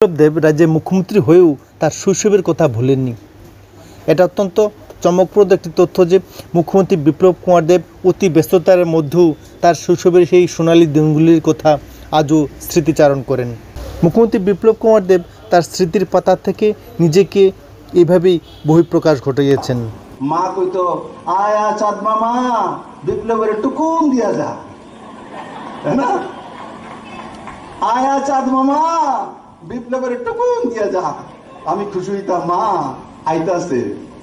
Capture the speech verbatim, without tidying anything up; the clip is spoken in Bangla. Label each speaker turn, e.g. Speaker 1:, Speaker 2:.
Speaker 1: দেব রাজ্যের মুখ্যমন্ত্রী হয়েও তার শৈশবের কথা ভোলেননি। এটা অত্যন্ত চমকপ্রদ একটি তথ্য যে মুখ্যমন্ত্রী বিপ্লব কুমার দেব অতি ব্যস্ততার মধ্যেও তার শৈশবের সেই সোনালী দিনগুলির কথা আজও স্মৃতিচারণ করেন। মুখ্যমন্ত্রী বিপ্লব কুমার দেব তার স্মৃতির পাতা থেকে নিজেকে এভাবেই বহিঃপ্রকাশ ঘটিয়েছেন।
Speaker 2: মা কইতো আয়া চাঁদ মামা বিপ্লবের টুকুন দিয়া যা, না আয়া চাঁদ মামা বিপ্লবের টুকুন দিয়া যা। আমি খুশি হইতাম মা আইতাছে।